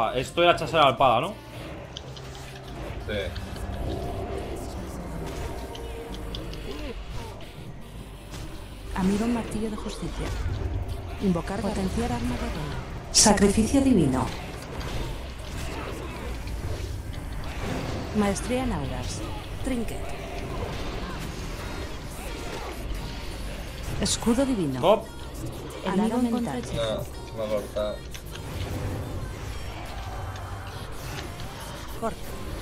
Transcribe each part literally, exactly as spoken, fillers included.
Buah, esto era echarse la alpada, ¿no? Sí. Amigo martillo de justicia. Invocar potenciar arma de rey. Sacrificio divino. Maestría en auras. Trinket. Escudo divino. Bob. Amigo mental. No, me ha cortado. Corta.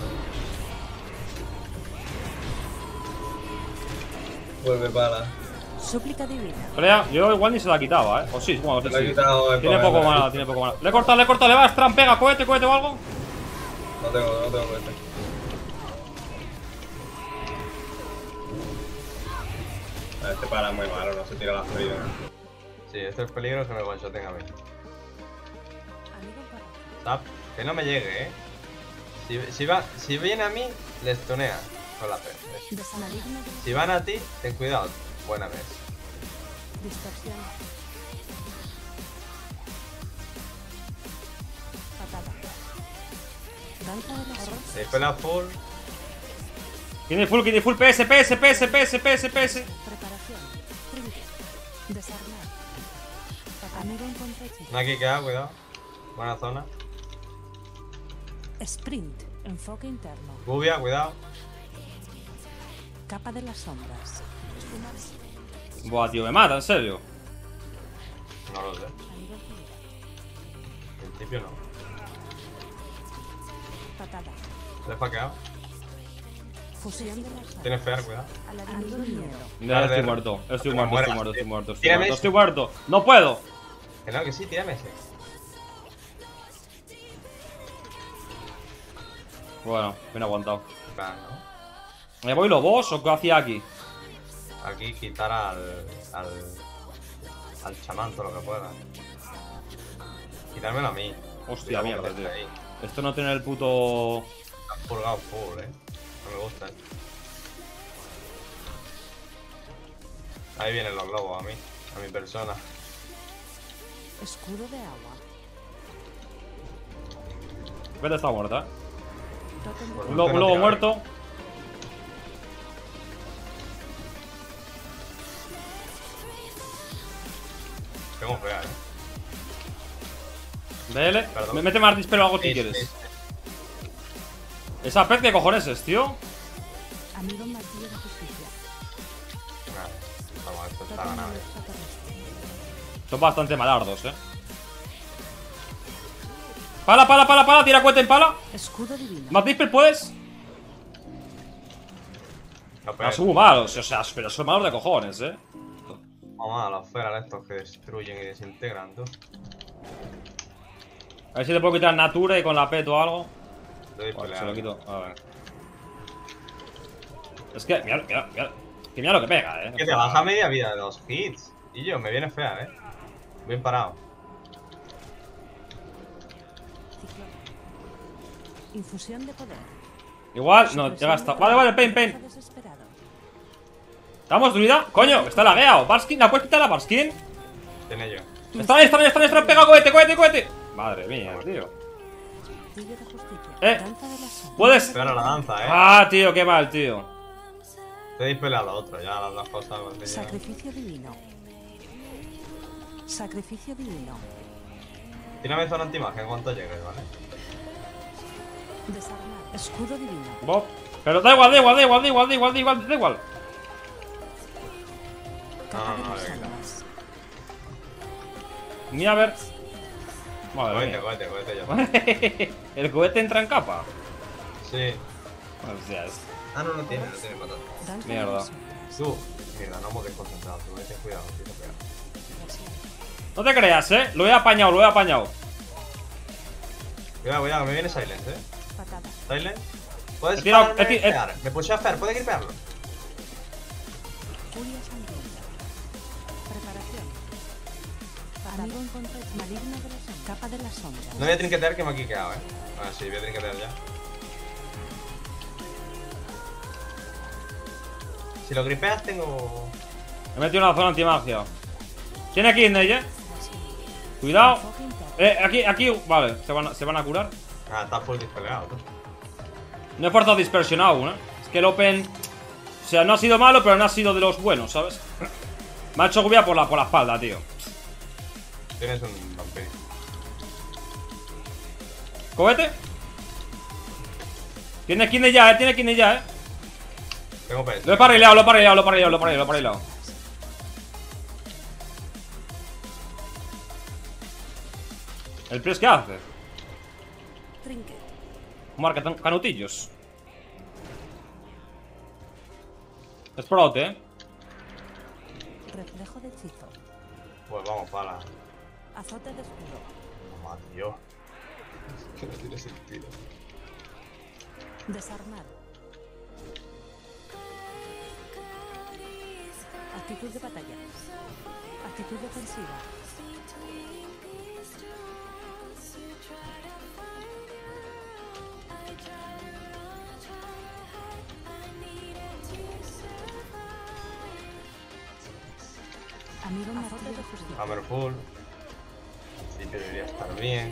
Vuelve para. Súplica divina. Pelea. Yo igual ni se la quitaba, ¿eh? O sí, bueno, Se sí. le ha quitado el Tiene poder, poco ¿no? mana, tiene poco mana. Le he cortado, le he cortado, le va, Stram, pega, cohete, cohete o algo. No tengo, no tengo cohete. Este para es muy malo, no se tira la fría. Sí, este es peligro que me one-shoten a mí. Amigo para. Tap, que no me llegue, eh. Si, si, va, si viene a mí, les tunea con la P. Desamaligno de Si van a ti, ten cuidado. Buena vez. distorsión. Patada. Danza de los horrores. Si pela full, Tiene full, tiene full P S, P S, P S, P S, P S, P S. Preparación. Trinket. Desarmar. Amigo en contra hechizo. no aquí queda, cuidado. Buena zona. Sprint. Enfoque interno. Gubia, cuidado. Capa de las sombras. Esfumarse. Buah, tío, me mata, en serio. No lo sé. Amigo en fila. En principio no. Patada. Le he faqueado. Fusión de las alas. Tienes fear, cuidado. Amigo en miedo. Ya estoy Dale. muerto, estoy Que muerto, mueras, estoy muerto, tío. estoy muerto, estoy Tírame muerto, ese. estoy muerto. ¡No puedo! Que no, que sí, tírame ese. Bueno, bien aguantado. Plan, ¿no? ¿Me voy los boss o qué hacía aquí? Aquí quitar al. al. al chamán todo lo que pueda. Quitármelo a mí. Hostia, Cuidado mierda, con que tío. esté ahí. Esto no tiene el puto... Han purgado full, eh. No me gusta esto. Ahí vienen los globos a mí, a mi persona. Escudo de agua. Vete, está muerta, ¿eh? Totem de Por Un suerte lobo, no un lobo tira muerto. Tengo fea, eh. D L. Perdón. Me mete más disparo o algo si Sí, quieres. sí, sí. Esa pez, ¿qué cojones es, tío? Amigo martillo de justicia. Nada, vamos, esto está Totem ganado. de eh. extraterrestre. Son bastante malardos, eh. Pala, pala, pala, pala. Tira cohete en pala. Escudo divino. Más dispel, ¿puedes? No, Ah, pero son muy malos, o sea, pero son malos de cojones, eh. vamos a los feral estos que destruyen y desintegran, tú. A ver si le puedo quitar Nature con la P E T o algo. Te doy Vale, pelea. se lo quito. A ver. Es que, mira, mira, mira. Que mira lo que pega, eh. Que te baja media vida de dos hits. Y yo, me viene fea, eh. Bien parado. Ciclón. Infusión de poder. Igual, no, ya gasta. Vale, vale, pain, pain. Desesperado. ¿Estamos, druida? Coño, está lagueado. Barskin, ¿la puedes quitar la Barskin? Tiene yo. Está ahí, está ahí, está ahí, está ahí. Pega cohete, cohete, cohete. Madre mía, tío. Martillo de justicia. Eh. Danza de las sombras. ¿Puedes? Pero la danza, eh. Ah, tío, qué mal, tío. Te dispela a lo otro, ya las dos cosas. pues, ya. Sacrificio divino. Sacrificio divino. Tírame zona antimagia en cuanto llegues, ¿vale? Desarmar. Escudo divino. Bob. Pero da igual, da igual, da igual, da igual, da igual, da igual, da igual. Capa No, de no, las venga. sombras. Mira a ver. Madre Cohete, mía. cohete, cohete yo. ¿El cohete entra en capa? Sí. Hostias. Ah, no, no tiene, no tiene patata. Danza Mierda. de las sombras. Tú. Mierda, no hemos desconcentrado, tú, ten cuidado, ten cuidado. No te creas, eh. Lo he apañado, lo he apañado. Cuidado, cuidado, que me viene Silence, eh. Patada. Silence. Puedes He tirado- pararme he ti- de he- fear. Me puse a Fer, puede gripearlo. Furia sangrienta. Preparación. Amigo en contra. Maligno de las sombras. Capa de las sombras. No voy a trinquetear que me ha quiqueado, eh. Ah, sí, voy a trinquetear ya. Si lo gripeas, tengo. He metido una zona antimagia. Tiene aquí, Ney, eh. Cuidado. Enfoque interno. Eh, aquí, aquí, vale, se van, a- se van a curar. Ah, está full dispeleado, tú. No he forzado dispersión aún, eh. Es que el Open, o sea, no ha sido malo, pero no ha sido de los buenos, ¿sabes? Me ha hecho gubia por la, por la espalda, tío. Tienes un vampiro. ¿Cohete? Tiene skin de ya, eh, tiene skin de ya, eh. Tengo P S. Lo he parrilado, lo he parrilado, lo he parrilado, lo he parrilado, lo he parrilado. ¿El press qué hace? Trinket. Marca tan- canutillos. Sprout, eh. Reflejo de hechizo. Pues vamos para. Azote de escudo. Mamá, tío. Es que no tiene sentido. Desarmar. Actitud de batalla. Actitud defensiva. Amigo azote de justicia. Hammer full. En principio debería estar bien.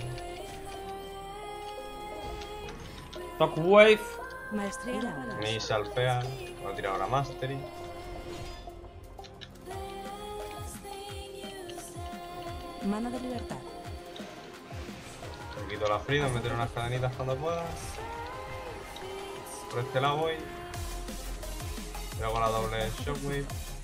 Shockwave. Maestría de balance. Me salpea. Voy a tirar ahora Mastery. Mano de libertad. Me quito la Freedom, meter unas cadenitas cuando pueda. Por este lado voy. Luego la doble Shockwave.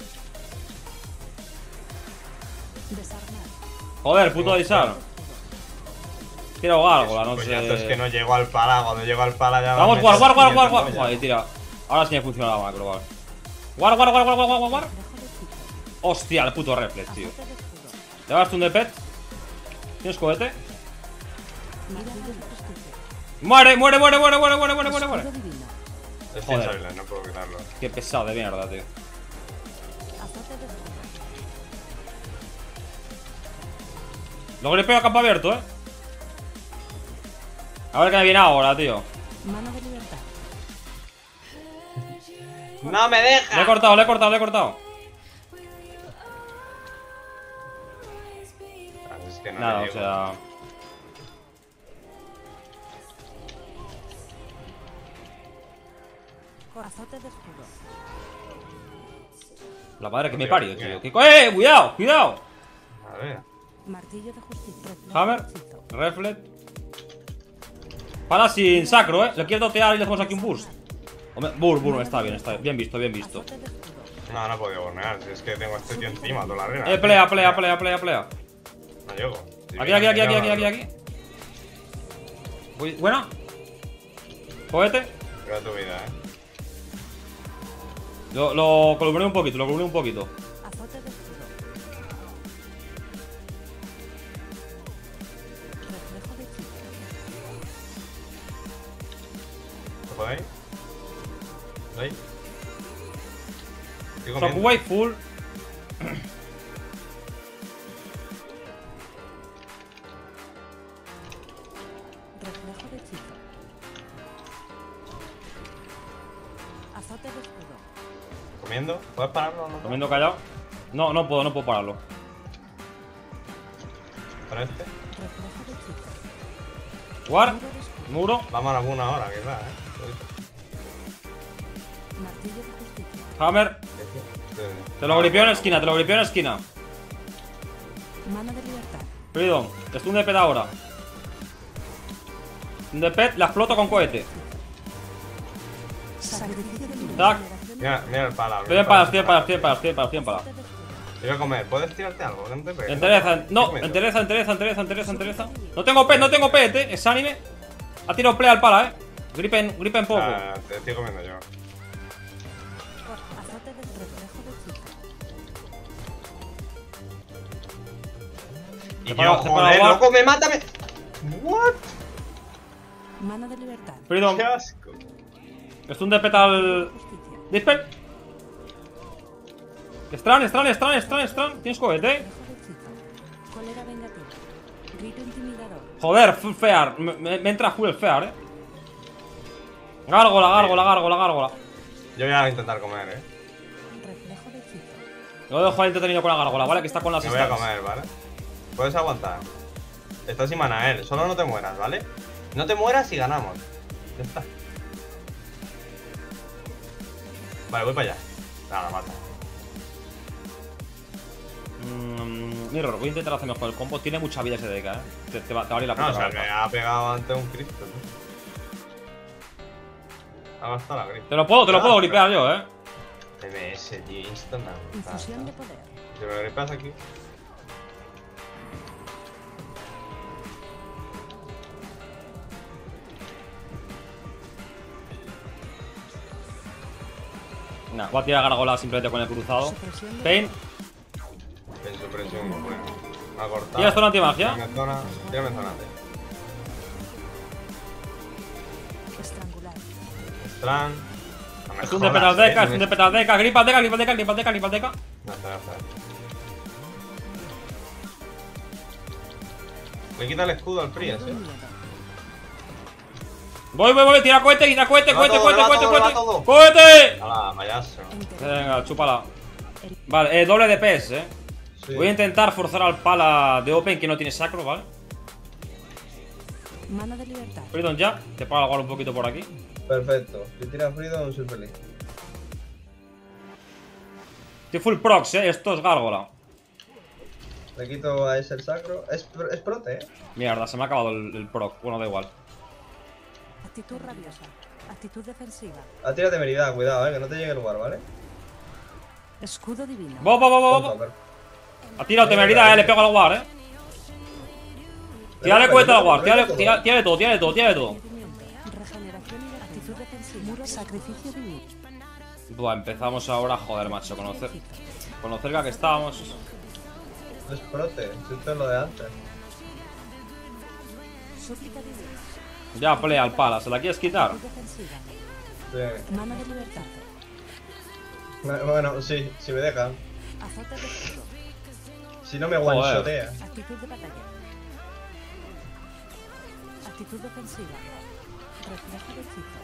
Desarmar. Joder, puto disar. Quiero gárgola, no Pues sé. ya es que no llego al pala. Cuando llego al pala ya. Vamos, me guard, guard, guard, meto guard, guard. polla. Joder, tira. Ahora sí me funciona la macro, vale. Guard, guard, guard, guard, guard, guard, guard. Reflejo de hechizo. Hostia, el puto reflex, tío. Azote de escudo. ¿Le vas tú un de pet? ¿Tienes cohete? Martillo de justicia. Muere, muere, muere, muere, muere, muere, muere, muere, muere. Escudo divino. Es Joder. Silent, no puedo quitarlo. Qué pesado de mierda, tío. Azote de escudo. Lo gripeo a campo abierto, eh. A ver qué me viene ahora, tío. Mano de libertad. ¡No me deja! Le he cortado, le he cortado, le he cortado. Ah, es que no Nada, le o llego. sea. Azote de escudo. La madre que me Tío, parió, ¿qué? tío. ¿Qué co- ¡Eh! ¡Cuidado! ¡Cuidado! A ver. Martillo de justicia. Reflejo Hammer. de hechizo. Reflex. Para sin sacro, eh. Le quiero dotear y le hacemos aquí un boost. Hombre, bur, bur, está bien, está bien. Bien visto, bien visto. Azote de escudo. No, no he podido bornear. Si es que tengo a este tío encima toda la arena. Eh, plea, plea, plea, plea, plea. No llego. Si Aquí, viene aquí, aquí, a aquí, aquí, pillarlo. aquí, aquí. Uy, buena. Cohete. Cuida tu vida, eh. Lo, lo columné un poquito, lo columné un poquito. Azote de escudo. Reflejo de hechizo. ¿Se puede ir? ¿Ahí? Estoy comiendo. Shockwave full. Reflejo de hechizo. Azote de escudo. ¿Comiendo? ¿Puedes pararlo o no? Comiendo callado. No, no puedo, no puedo pararlo. ¿Para este? Reflejo de hechizo. Guard. Muro de escudo. Muro. Vamos a alguna hora, quizás, eh. Martillo de justicia. Hammer. Este- Te lo gripeo en esquina, te lo gripeo en esquina. Mano de libertad. Freedom. Stun de pet ahora. Stun de pet, la exploto con cohete. Sacrificio de vida. Tac. Mira, mira el pala. Estoy en pala, estoy en pala, estoy en pala, estoy en pala, estoy en pala. Azote de escudo. Te voy a comer. ¿Puedes tirarte algo? Que no te pegue. Entereza, Estoy no, comiendo. entereza, entereza, entereza, entereza, entereza. No tengo pet, no tengo pet, eh. Es anime. Ha tirado play al pala, eh. Gripen, gripen poco. Ah, te estoy comiendo yo. Azote de reflejo de hechizo. Y Separa- yo, separa joder, guard. loco, me mátame. What? Mano de libertad. Freedom. Qué asco. Stun de pet al. Justicia. Dispel. Stran, Stran, Stran, Stran, Stran. Tienes cohete, eh. Reflejo de hechizo. Cólera vengativa. Grito intimidador. Joder, full fear. Me, me, me entra full fear, eh. Gárgola, gárgola, gárgola, gárgola. Yo voy a intentar comer, eh. Reflejo de hechizo. Lo dejo entretenido con la gárgola, ¿vale? Que está con las Me voy a stans. comer, ¿vale? ¿Puedes aguantar? Está sin mana él. Solo no te mueras, ¿vale? No te mueras y ganamos. Ya está. Vale, voy para allá. Nada, mata. Mm, Mirror, voy a intentar hacer mejor el combo. Tiene mucha vida ese D K, eh. Te, te va, te va a ir la puta No, o sea, cabeza. me ha pegado ante un Cristo, tío. Ha gastado la grip. Te lo puedo, te lo Ah, puedo pero- gripear yo, eh. M S, tío, instant. Infusión de poder. Si me gripeas aquí. Nah, voy a tirar Gargola simplemente con el cruzado. Supresión de Pain. En supresión, bueno. Me ha cortado. ¿Tienes zona antimagia? Tírame zona. Tírame zona. estrangular. Strand. No me Es un de jodas, petaldeca, eh, es un no de me- petaldeca. Gripa deca, gripa deca, gripa deca, gripa deca. No, espera, espera. Le quita el escudo al Priest, Miedo, eh. miedo. Voy, voy, voy, tira cohete, tira cohete, Le va cohete, todo, cohete, le va cohete, todo, le va cohete. todo. ¡Cohete! Hala, payaso. Entero. Venga, chúpala. Vale, eh, doble D P S, eh. Sí. Voy a intentar forzar al pala de Open que no tiene sacro, ¿vale? Mano de libertad. Freedom ya, te paga igual un poquito por aquí. Perfecto. Si tira Freedom, soy feliz. Estoy full prox, eh. Esto es gárgola. Le quito a ese el sacro. Es, pro- es prote, eh. Mierda, se me ha acabado el, el proc. Bueno, da igual. Actitud rabiosa. Actitud defensiva. Ah, tira temeridad, cuidado, eh, que no te llegue el lugar, ¿vale? Escudo divino. ¡Bo, bo, bo, bo, Tonto, bo! pero- Ha tirado temeridad, eh. Le pego al guard, eh. Tírale cohete al guard, tírale, tírale, tírale todo, tírale todo, tírale todo. Movimiento. Regeneración y actitud defensiva. Muro sacrificio divino. Buah, empezamos ahora, joder, macho. Conocer, con lo cerca que estábamos. Es prote, si esto es lo de antes. Súplica divina. Ya, play al pala, ¿se la quieres quitar? Actitud defensiva. Sí. Mano de libertad. Bueno, sí, si me dejan. Azote de escudo. Si no me one-shotea. Actitud de batalla. Actitud defensiva. Reflejo de hechizo.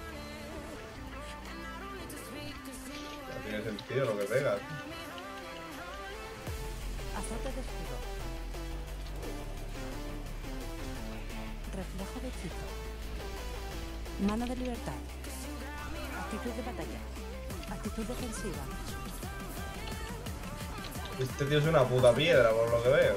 No tiene sentido lo que pega. Azote de escudo. Reflejo de hechizo. Mano de libertad. Actitud de batalla. Actitud defensiva. Este tío es una puta piedra, por lo que veo.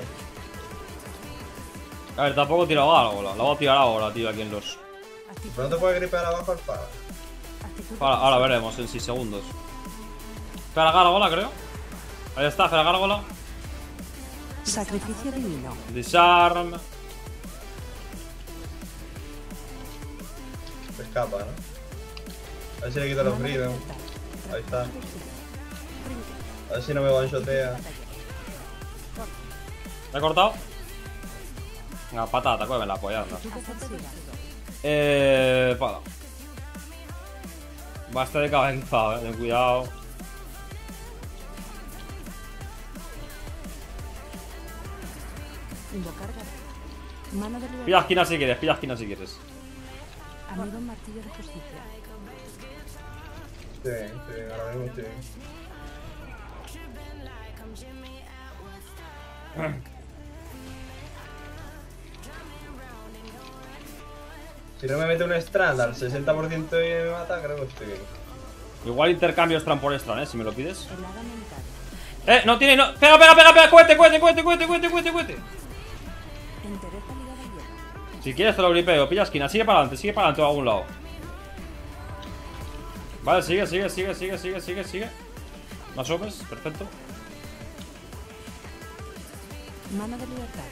A ver, tampoco he tirado gárgola. La voy a tirar ahora, tío, aquí en los. Actitud, Pero no te puede gripear abajo al pala. actitud Ahora, ahora veremos en seis segundos. Espera gárgola, creo. Ahí está, espera gárgola. Sacrificio divino. Disarm. Se escapa, ¿no? A ver si le quito los Mano de freedom. libertad. Ahí está. Reflejo de hechizo. Trinque. A ver si no me one-shotea. Batalla. Corte. ¿Me he cortado? Venga, patata, cógeme la polla, anda. Actitud defensiva. Eh. Pala. Basta de caber equipado, eh. Ten cuidado. Invocar garra. Mano de Pilla libertad. esquina si quieres, pilla esquina si quieres. Amigo martillo de justicia. Sí, sí, ahora mismo sí. Si no me mete un strand al sesenta por ciento y me mata, creo que estoy bien. Igual intercambio Stran por Stran, eh, si me lo pides. Helada mental. Eh, no tiene, no. Pega, pega, pega, pega, cohete, cohete, cohete, cohete, cohete, cohete, cohete. Entereza ligada a hierro. Si quieres te lo gripeo, pilla esquina, sigue para adelante, sigue para adelante o a algún lado. Vale, sigue, sigue, sigue, sigue, sigue, sigue, sigue. Más sobres, perfecto. Mano de libertad.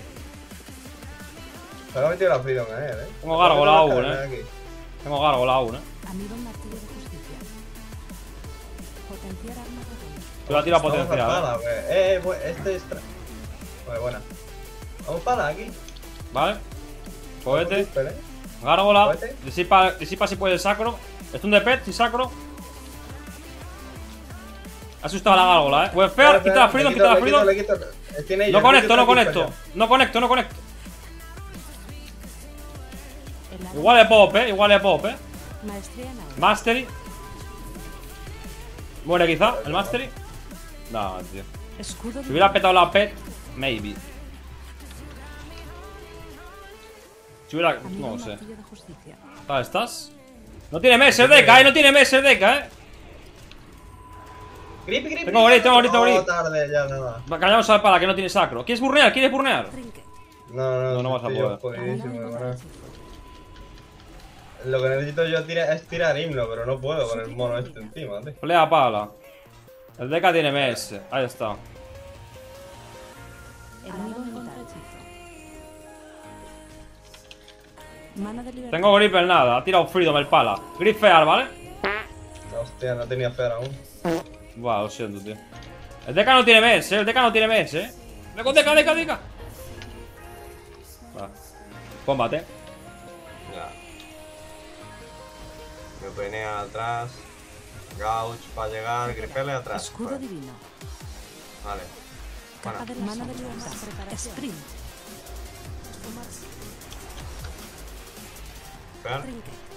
Se ha metido la freedom a él, eh. Tengo gárgola aún, Vamos a meter eh. las cadenas Tengo gárgola aún, eh. Amigo martillo de justicia. Potenciar arma dragón. Te voy a tirar aquí. Vamos al potencial, pala, eh. güey. Eh, eh, pues, este es. tra- Vale, buena. Vamos pala aquí. Vale. Cohete, Espera, eh. gárgola. Cohete. Disipa, disipa si puede el sacro. Es un de pet, si sacro. Ha asustado a la gárgola, eh. Webfair, Espera, quita la espera, freedom, le quita la quito, freedom. le quito, le quito. Eh, tiene ella, No le conecto, quito no aquí, conecto. pues No conecto, no conecto. Helada Igual de pop, eh. Igual de pop, eh. Maestría en aura. Mastery. Muere quizá, el Mastery. No, tío. Escudo Si hubiera petado la pet, maybe. Si hubiera... Amigo no lo sé. martillo de justicia. ¿Dónde estás? No tiene mes el Deca, eh. No tiene mes el Deca, eh. Grip, grip, Tengo grip, tengo grip, tengo grip. No, tarde, ya nada. Callamos al pala que no tiene sacro. ¿Quieres burnear? ¿Quieres burnear? Trinket. No, no, No, no vas a estoy yo poder. jodidísimo, Amigo en hermano. contra hechizo. Lo que necesito yo tira- es tirar himno, pero no puedo con el mono este encima, tío. Pelea pala. El Deca tiene mes. Ahí está. Amigo en contra hechizo. Mana de libertad. Tengo grip en nada. Ha tirado Freedom el pala. Grip fear, ¿vale? Hostia, no tenía fe aún. Buah, lo siento, tío. El Deca no tiene mes, eh. El Deca no tiene mes, eh. Deca, Deca, Deca, Deca. Va. Combate. Ya. Me penea atrás. Gauch para llegar. Gripele atrás. Escudo Vale. divino. Vale. Capa Bueno, de mana de libertad. Sprint. pegar. Trinket.